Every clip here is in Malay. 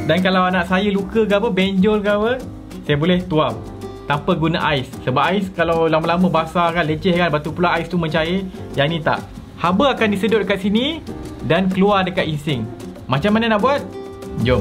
Dan kalau anak saya luka ke apa, benjol ke apa, saya boleh tuam tanpa guna ais. Sebab ais kalau lama-lama basah kan, leceh kan, lepas tu pula ais tu mencair. Yang ni tak. Haba akan disedut dekat sini dan keluar dekat heatsink. Macam mana nak buat? Jom.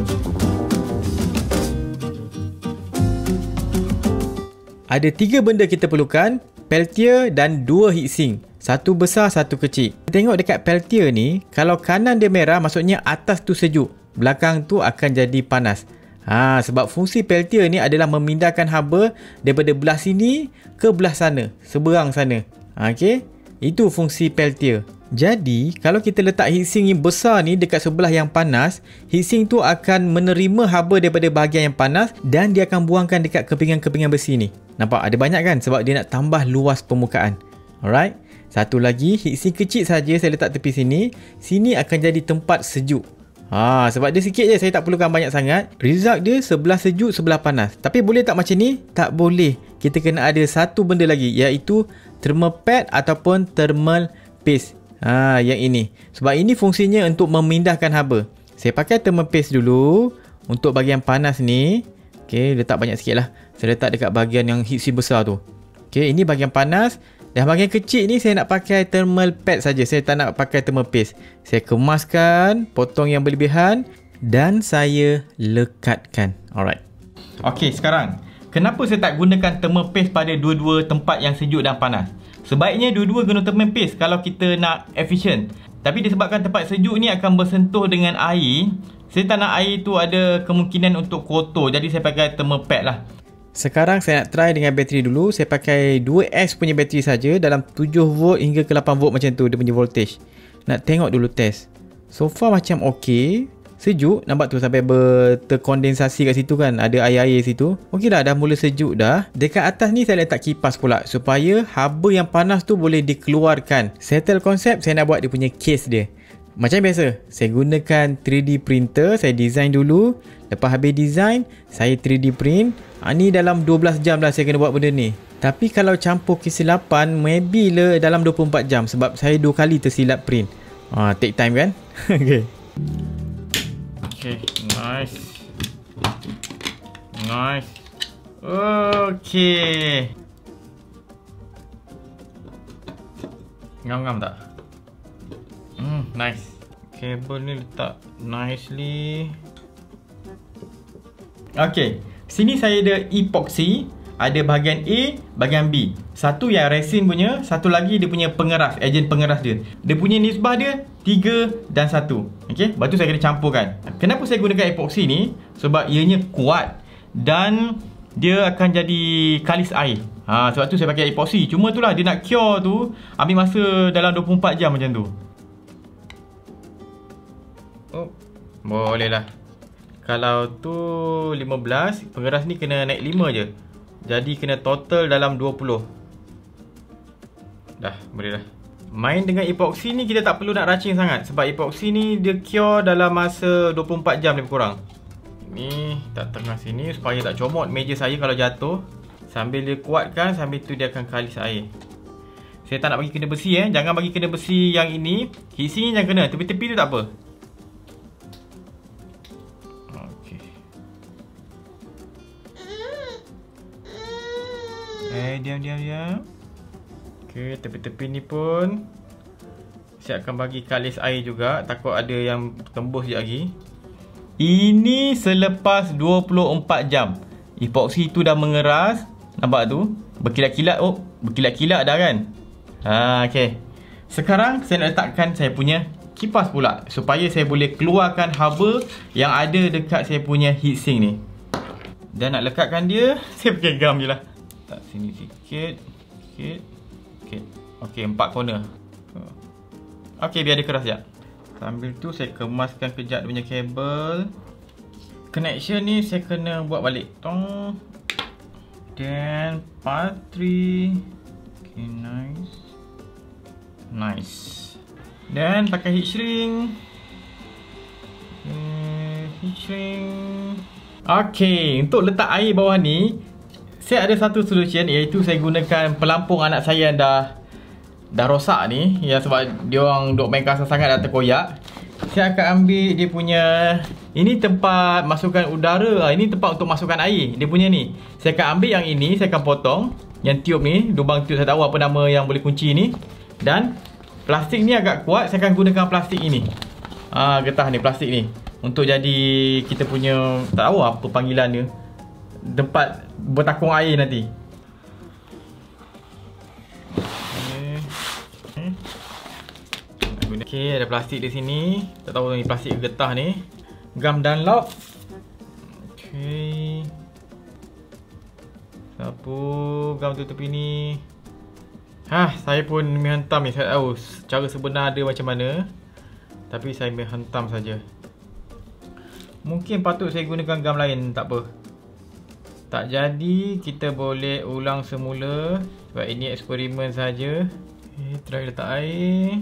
Ada 3 benda kita perlukan, Peltier dan 2 heatsink. Satu besar, satu kecil. Tengok dekat Peltier ni, kalau kanan dia merah maksudnya atas tu sejuk, belakang tu akan jadi panas. Sebab fungsi Peltier ni adalah memindahkan haba daripada belah sini ke belah sana, seberang sana. Okey, itu fungsi Peltier. Jadi, kalau kita letak heatsink yang besar ni dekat sebelah yang panas, heatsink tu akan menerima haba daripada bahagian yang panas dan dia akan buangkan dekat kepingan-kepingan besi ni. Nampak? Ada banyak kan? Sebab dia nak tambah luas permukaan. Alright? Satu lagi, heatsink kecil saja saya letak tepi sini. Sini akan jadi tempat sejuk. Sebab dia sikit je, saya tak perlukan banyak sangat. Result dia sebelah sejuk, sebelah panas. Tapi boleh tak macam ni? Tak boleh. Kita kena ada satu benda lagi, iaitu thermal pad ataupun thermal paste. Yang ini. Sebab ini fungsinya untuk memindahkan haba. Saya pakai thermal paste dulu untuk bahagian panas ni. Okey, letak banyak sikit lah. Saya letak dekat bahagian yang heatsink besar tu. Okey, ini bahagian panas. Dan bahagian kecil ni saya nak pakai thermal pad saja. Saya tak nak pakai thermal paste. Saya kemaskan, potong yang berlebihan dan saya lekatkan. Alright. Okey, sekarang kenapa saya tak gunakan thermal paste pada dua-dua tempat yang sejuk dan panas? Sebaiknya dua-dua guna thermal paste kalau kita nak efisien. Tapi disebabkan tempat sejuk ni akan bersentuh dengan air, saya tak nak air tu ada kemungkinan untuk kotor. Jadi saya pakai thermal pad lah. Sekarang saya nak try dengan bateri dulu. Saya pakai 2S punya bateri saja dalam 7V hingga ke 8V macam tu dia punya voltage. Nak tengok dulu test. So far macam okey. Sejuk, nampak tu sampai terkondensasi kat situ kan. Ada air-air situ. Okey dah mula sejuk dah. Dekat atas ni saya letak kipas pula supaya haba yang panas tu boleh dikeluarkan. Settle konsep, saya nak buat dia punya case dia. Macam biasa, saya gunakan 3D printer. Saya design dulu. Lepas habis design, saya 3D print. Ni dalam 12 jam lah saya kena buat benda ni. Tapi kalau campur kesilapan, maybe lah dalam 24 jam. Sebab saya 2 kali tersilap print. Take time kan? Okay. Okay, nice. Nice. Okay. Ngam-ngam tak? Nice. Kabel ni letak nicely. Okay. Sini saya ada epoxy. Ada bahagian A, bahagian B. Satu yang resin punya, satu lagi dia punya pengeras, ejen pengeras dia. Dia punya nisbah dia 3 dan 1. Okay, lepas tu saya kena campurkan. Kenapa saya gunakan epoxy ni? Sebab ianya kuat dan dia akan jadi kalis air. Sebab tu saya pakai epoxy. Cuma itulah dia nak cure tu ambil masa dalam 24 jam macam tu. Boleh lah. Kalau tu 15, pengeras ni kena naik 5 je. Jadi kena total dalam 20. Dah, boleh dah. Main dengan epoxy ni kita tak perlu nak racing sangat. Sebab epoxy ni dia cure dalam masa 24 jam lebih kurang. Ni tak tengah sini supaya tak comot meja saya kalau jatuh. Sambil dia kuatkan, sambil tu dia akan kalis air. Saya tak nak bagi kena besi Jangan bagi kena besi yang ini. Heatsink ni jangan kena, tepi-tepi tu tak apa. Diam. Okay, tepi-tepi ni pun saya akan bagi kalis air juga. Takut ada yang tembus sekejap lagi. Ini selepas 24 jam. Epoxy tu dah mengeras. Nampak tu? Berkilat-kilat. Berkilat-kilat dah kan? Okay. Sekarang saya nak letakkan saya punya kipas pula. Supaya saya boleh keluarkan haba yang ada dekat saya punya heatsink ni. Dan nak lekatkan dia, saya pakai gam je lah. Tak sini sikit. Okay, 4 corner. Okay, biar dia keras sekejap. Sambil tu saya kemaskan kejap dia punya kabel. Connection ni saya kena buat balik. Dan patri. Okay, nice. Dan pakai heat shrink. Okay, untuk letak air bawah ni, saya ada satu solution, iaitu saya gunakan pelampung anak saya yang dah rosak ni. Ya, sebab dia orang duk main kasar sangat dah terkoyak. Saya akan ambil dia punya, ini tempat masukkan udara, ini tempat untuk masukkan air. Dia punya ni, saya akan ambil yang ini, saya akan potong yang tiup ni, lubang tiup, saya tak tahu apa nama yang boleh kunci ni. Dan plastik ni agak kuat, saya akan gunakan plastik ini. Getah ni, plastik ni, untuk jadi kita punya, tak tahu apa panggilan dia, tempat bertakung air nanti. Okay, ada plastik di sini. Tak tahu ni plastik ke getah ni. Gam Dunlop. Okay. Sapu gam tu tepi ni. Saya pun menghentam ni. Saya tahu cara sebenar dia macam mana, tapi saya menghentam saja. Mungkin patut saya gunakan gam lain, tak apa. Tak jadi, kita boleh ulang semula. Sebab ini eksperimen saja. Okay, try letak air.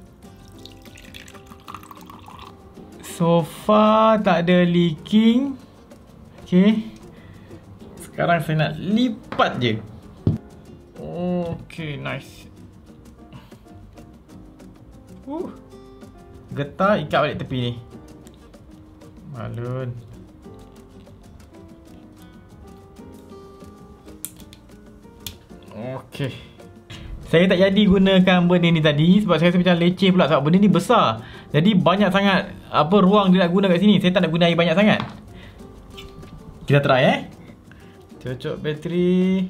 So far tak ada leaking. Okay, sekarang saya nak lipat je. Okay, nice. Getah ikat balik tepi ni. Balon. Okay, saya tak jadi gunakan benda ni tadi sebab saya rasa macam leceh pula, sebab benda ni besar. Jadi banyak sangat ruang dia nak guna kat sini. Saya tak nak guna air banyak sangat. Kita try cocok bateri.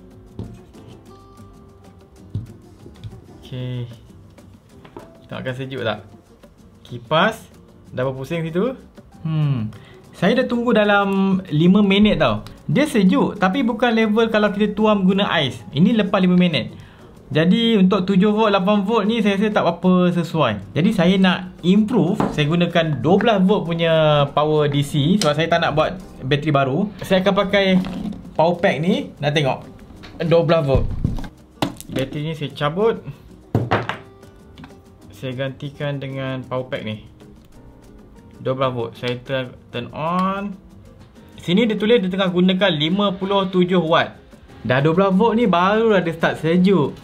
Okay, tak akan sejuk tak? Kipas dah berpusing situ. Saya dah tunggu dalam 5 minit tau. Dia sejuk, tapi bukan level kalau kita tuam guna ais. Ini lepas 5 minit. Jadi untuk 7 volt, 8 volt ni saya rasa tak apa sesuai. Jadi saya nak improve, saya gunakan 12 volt punya power DC sebab saya tak nak buat bateri baru. Saya akan pakai power pack ni, nak tengok 12 volt. Bateri ni saya cabut, saya gantikan dengan power pack ni 12 volt. Saya turn on. Sini dia tulis dia tengah gunakan 57 watt. Dah 12 volt ni baru dah start sejuk.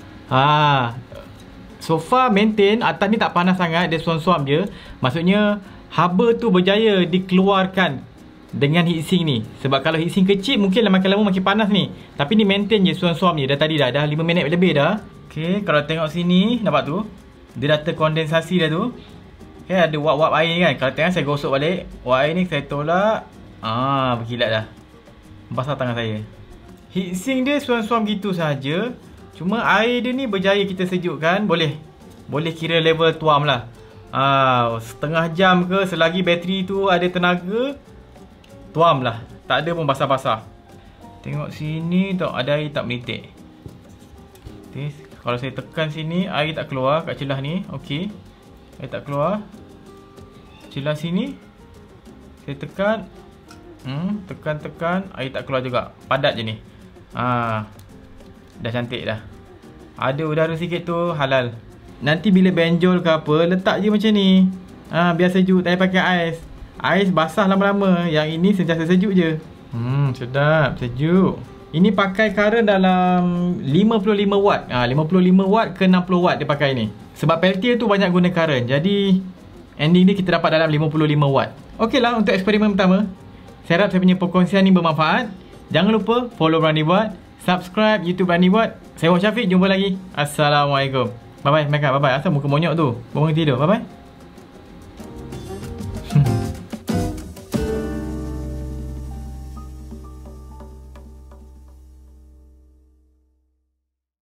So far maintain, atas ni tak panas sangat, dia suam-suam je. Maksudnya haba tu berjaya dikeluarkan dengan heatsink ni. Sebab kalau heatsink kecil mungkin makin lama makin panas ni. Tapi ni maintain je suam-suam je. Dah 5 minit lebih dah. Okay, kalau tengok sini, nampak tu, dia dah terkondensasi dah tu. Okay, ada wap-wap air kan. Kalau tengok saya gosok balik, wap air ni saya tolak. Berkilat dah. Basah tangan saya. Heatsink dia suam-suam gitu saja. Cuma air dia ni berjaya kita sejukkan. Boleh kira level tuam lah. Setengah jam ke, selagi bateri tu ada tenaga, tuam lah. Tak ada pun basah-basah. Tengok sini tak ada air tak menitik. Okay, kalau saya tekan sini, air tak keluar kat celah ni. Okay, air tak keluar. Celah sini saya tekan, tekan, air tak keluar juga. Padat je ni. Dah cantik dah. Ada udara sikit tu halal. Nanti bila benjol ke apa, letak je macam ni. Biar sejuk, tak payah pakai ais. Ais basah lama-lama. Yang ini sentiasa sejuk je. Sedap, sejuk. Ini pakai current dalam 55 watt. 55 watt ke 60 watt dia pakai ni. Sebab Peltier tu banyak guna current. Jadi ending dia kita dapat dalam 55 watt. Okey lah untuk eksperimen pertama. Saya harap saya punya perkongsian ni bermanfaat. Jangan lupa follow Berani Buat, subscribe YouTube Berani Buat. Saya Syafiq, jumpa lagi. Assalamualaikum. Bye bye, make up, bye bye. Asal muka monyok tu? Bangun tidur, bye bye.